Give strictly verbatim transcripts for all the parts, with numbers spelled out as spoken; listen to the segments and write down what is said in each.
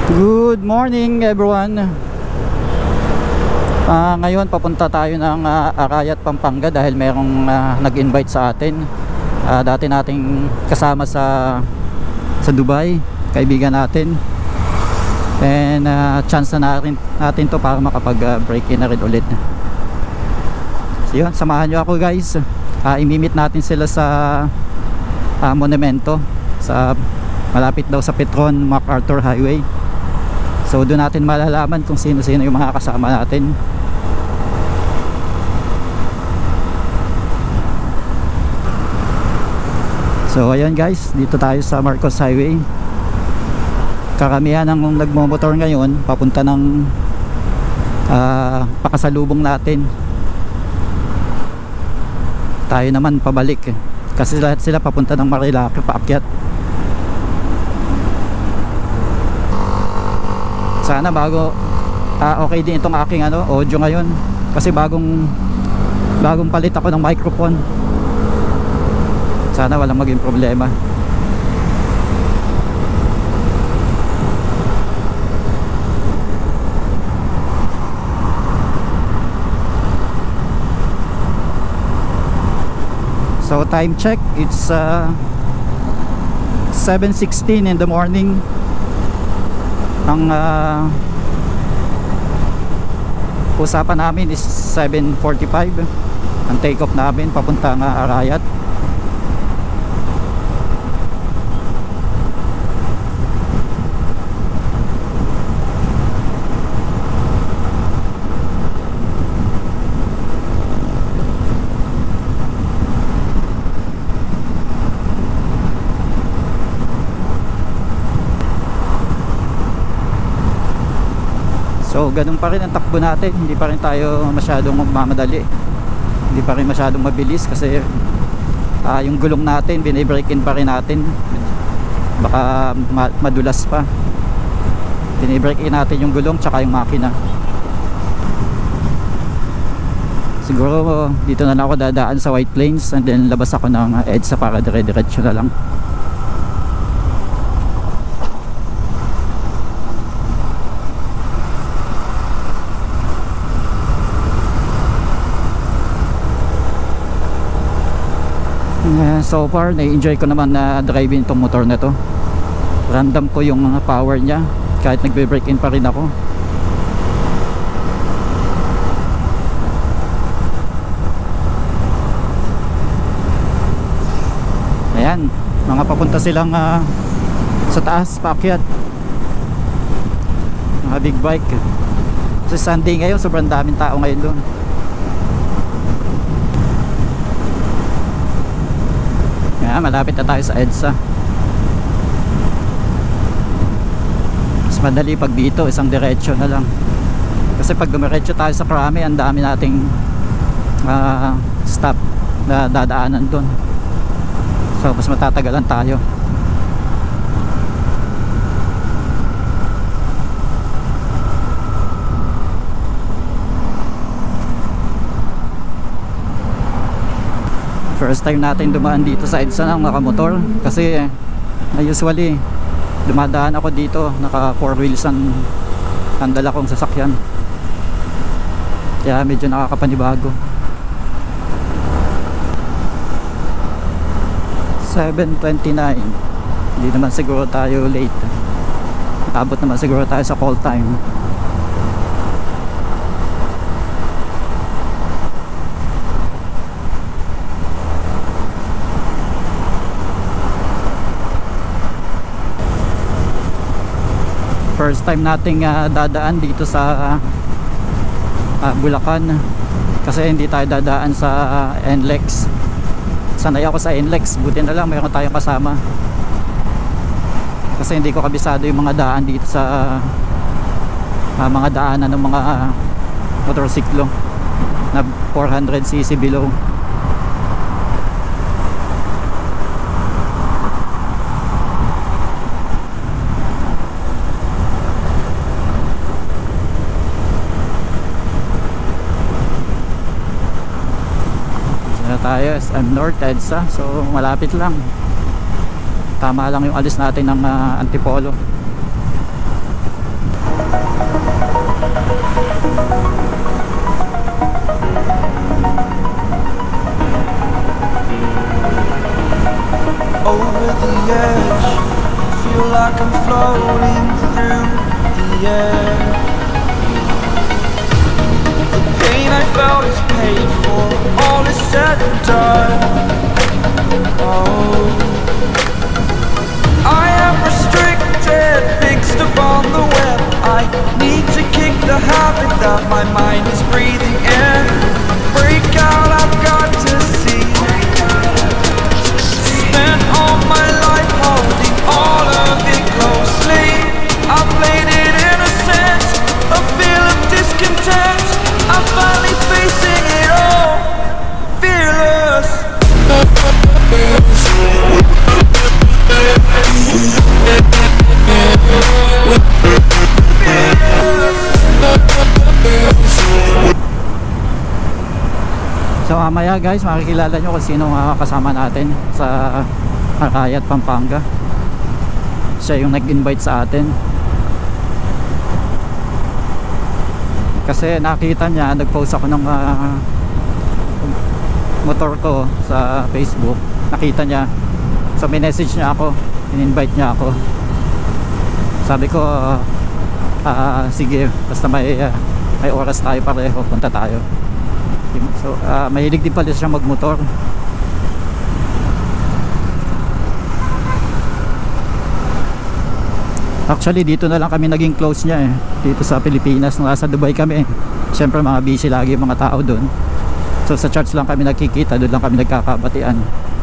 Good morning everyone. uh, Ngayon papunta tayo ng uh, Arayat, Pampanga dahil mayroong uh, nag-invite sa atin, uh, dati nating kasama sa sa Dubai, kaibigan natin. And uh, chance na natin, natin to para makapag uh, break in na rin ulit. So yun, samahan nyo ako guys. uh, Imimit natin sila sa uh, monumento sa malapit daw sa Petron MacArthur Highway. So doon natin malalaman kung sino-sino yung mga kasama natin. So ayan guys, dito tayo sa Marcos Highway. Karamihan ng nagmomotor ngayon papunta ng uh, pakasalubong natin. Tayo naman pabalik kasi lahat sila papunta ng Marilake, paakyat. Sana bago uh, okay din itong aking ano, audio ngayon kasi bagong bagong palit ako ng microphone. Sana walang maging problema. So time check, it's uh, seven sixteen in the morning. Ang uh, usapan namin is seven forty-five. Ang take off namin papunta ng uh, Arayat. So ganun pa rin ang takbo natin, hindi pa rin tayo masyadong magmamadali, hindi pa rin masyadong mabilis kasi uh, yung gulong natin binibreak in pa rin natin, baka ma madulas pa. Binibreak in natin yung gulong tsaka yung makina. Siguro dito na lang ako dadaan sa White Plains and then labas ako ng EDSA para dire-diretso na lang. So far, na-enjoy ko naman na driving itong motor na to. Random ko yung uh, power niya kahit nagbe-break in pa rin ako. Ayan, mga papunta silang uh, sa taas, paakyat. Mga big bike. Kasi Sunday ngayon, sobrang daming tao ngayon doon. Ah, malapit na tayo sa EDSA. Mas madali pag dito, isang diretso na lang. Kasi pag dumiretso tayo sa Krame, ang dami nating uh, stop na dadaanan dun. So mas matatagalan tayo. First time natin dumaan dito sa EDSA ng nakamotor kasi uh, usually dumadaan ako dito naka four wheels ang ang dala kong sasakyan, kaya medyo nakakapanibago. Seven twenty-nine, hindi naman siguro tayo late, abot naman siguro tayo sa call time. First time nating uh, dadaan dito sa uh, Bulacan kasi hindi tayo dadaan sa uh, N L E X. Sanay ako sa N L E X, buti na lang mayroon tayong kasama kasi hindi ko kabisado yung mga daan dito sa uh, mga daanan ng mga uh, motorsiklo na four hundred c c below. tayo, S M North, EDSA. So malapit lang, tama lang yung alis natin ng uh, Antipolo. end. The pain I felt is paid for, all is said and done. Oh, I am restricted, fixed upon the web. I need to kick the habit that my mind is breathing in. Break out, I've got to see. Spent all my life holding all of it closely. I played it innocent, a feel of discontent. I'm finally facing it all, fearless. So mamaya guys, makikilala nyo kung sino uh, kasama natin sa Arayat, Pampanga. Siya yung nag-invite sa atin. Kasi nakita niya, nag-post ako ng uh, motor ko sa Facebook. Nakita niya, so may message niya ako, in-invite niya ako. Sabi ko uh, uh, sige, basta may, uh, may oras tayo pareho, punta tayo. So uh, mahilig din pala siya magmotor. Actually dito na lang kami naging close niya eh, dito sa Pilipinas. Nung nasa Dubai kami, syempre mga busy lagi mga tao doon. So sa church lang kami nagkikita, doon lang kami nagkakabatian.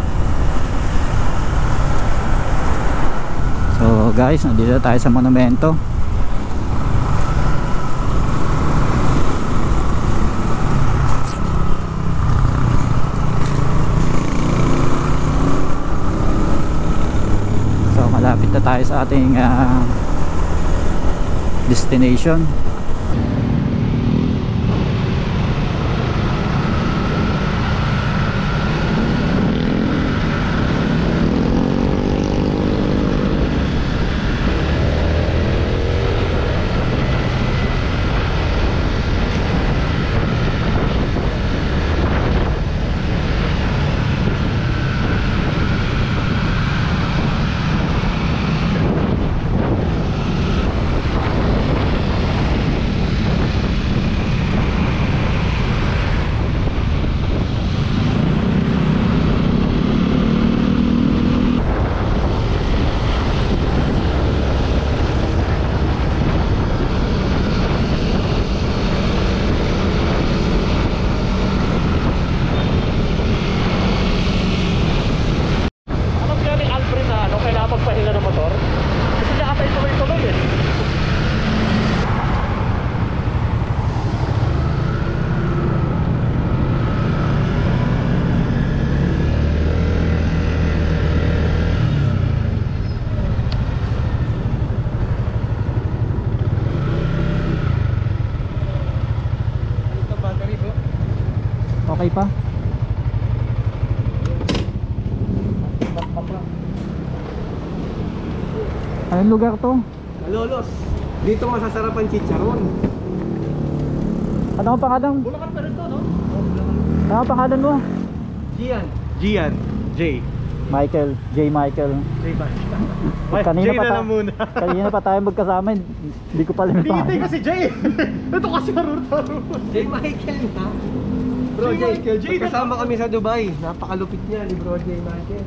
So guys, nandito tayo sa monumento. So malapit na tayo sa ating uh, destination. Okay pa? Anong lugar to? Malolos. Dito masasarap ang chicharon. Ano ang pangalan? Bulacan pa rin to, no? Ano ang pangalan mo? Gian. Gian. J. Michael, J. Michael. J ba? Kanina J pa na ta- lang muna. Kanina pa tayo magkasama, hindi ko pala Hindi napangalan. tayo kasi J. Ito kasi Naruto. J. Michael na. Bro J, J, J kasama kami sa Dubai. Napakalupit niya ni Bro J. Michael.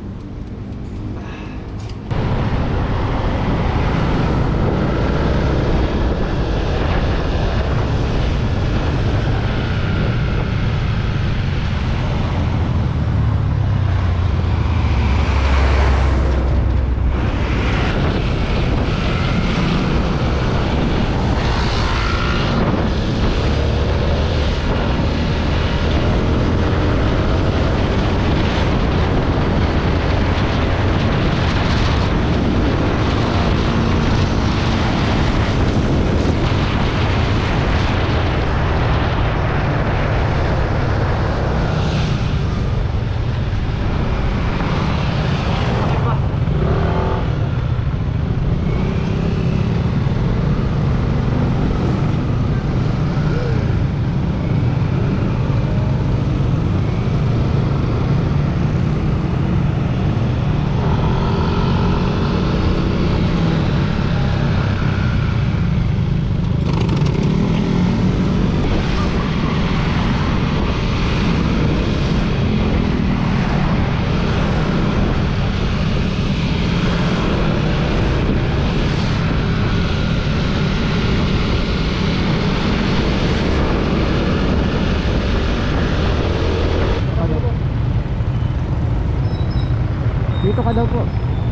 daw po.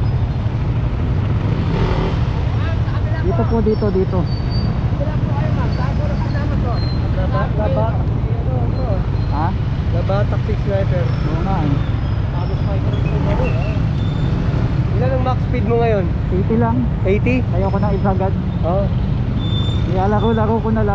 Dito po, dito, dito. Labatak. Ha? Labatak six sniper. Oo nga eh. Ilan ang max speed mo ngayon? eighty lang. eighty? Ayoko na isagad. Oo. Ilalaro-laro ko na lang.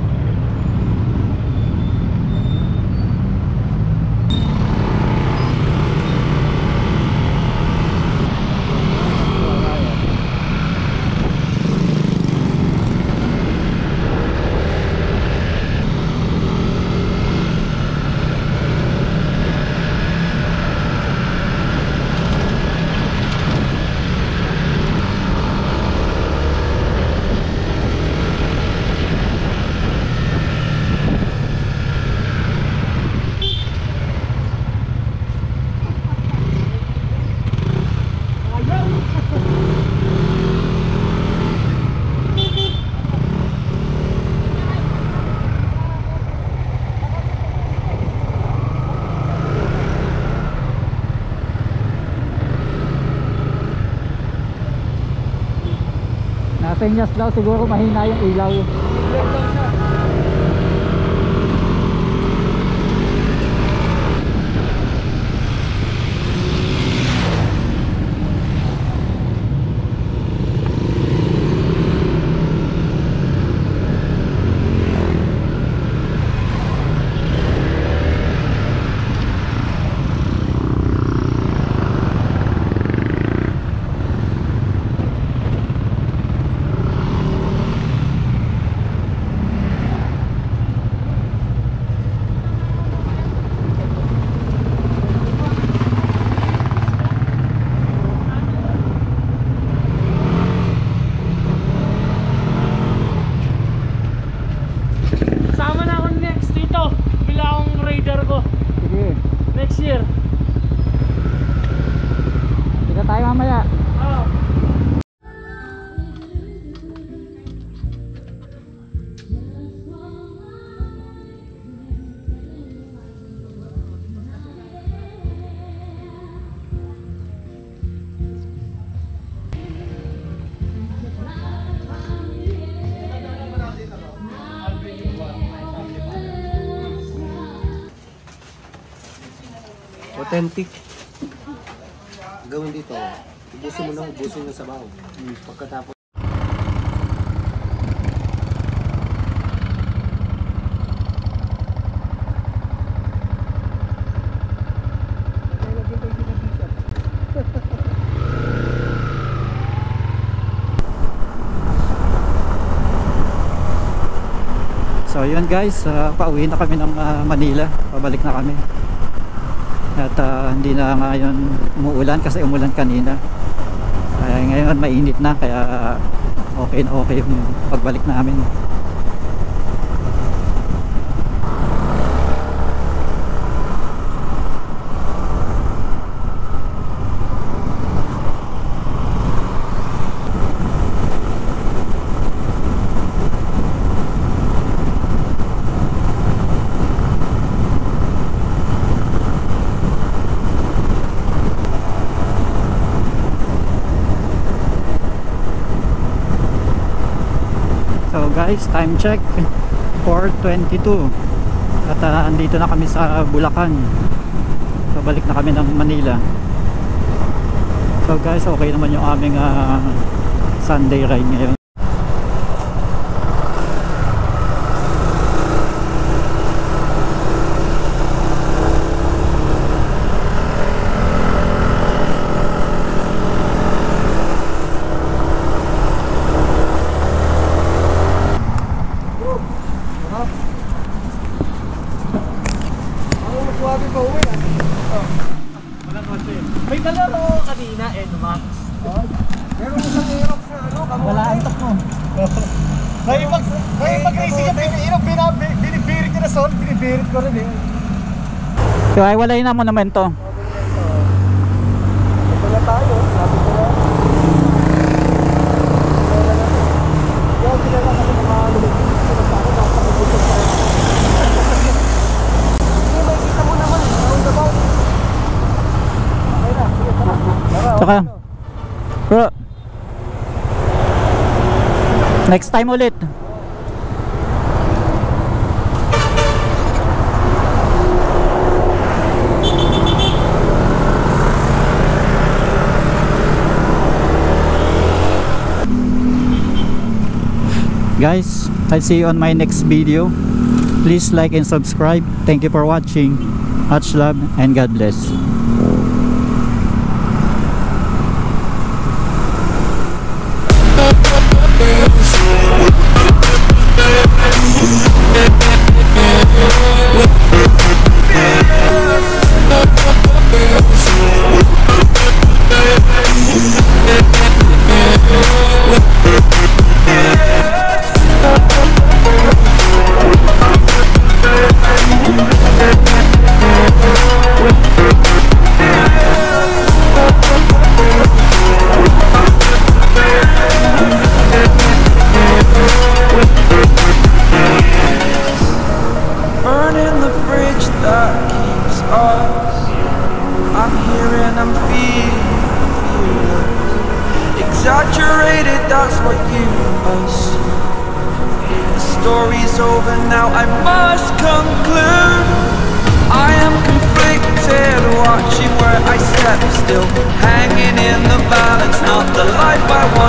Peñas daw siguro mahina yung ilaw. Authentic. Gawin dito, ubusin mo na, ubusin yung sabaw. Pagkatapos So yun guys, uh, pauwi na kami ng uh, Manila. Pabalik na kami. At uh, hindi na ngayon umuulan kasi umulan kanina. Uh, ngayon mainit na kaya okay na okay yung pagbalik namin. Guys, time check four twenty-two at uh, andito na kami sa Bulacan. Pabalik na kami ng Manila. So guys, okay naman yung aming uh, Sunday ride ngayon. may kalaro kanina, N-Max. Meron isang Aerox na ano, kamukha. Wala antok mo. May pag may pag-racing yung Aerox, binibirit ko na sol, binibirit ko rin eh. So ay wala na mo naman to. Wala tayo, sabi ko na. Yung pinala kami ng mga lumipis ko na sana, nakapagputok tayo. Hindi, may kita mo naman, round about. Okay na, sige, tara. Tara, ka. Bro. Next time ulit. Guys, I'll see you on my next video. Please like and subscribe. Thank you for watching. Much love and God bless. Burning the bridge that keeps us. I'm here and I'm feeling fearless. Exaggerated, that's what you assume. The story's over now, I must conclude. I am conflicted, watching where I step still, hanging in the balance, not the life I want.